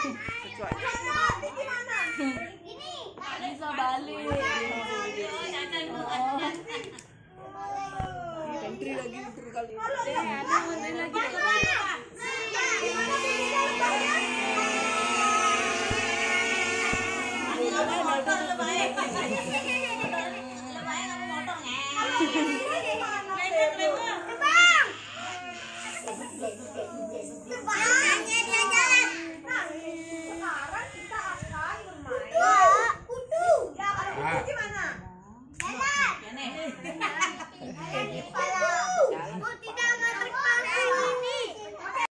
Bisa balik. Country lagi muter kali. Mundur lagi. Motor, lebay kamu motornya.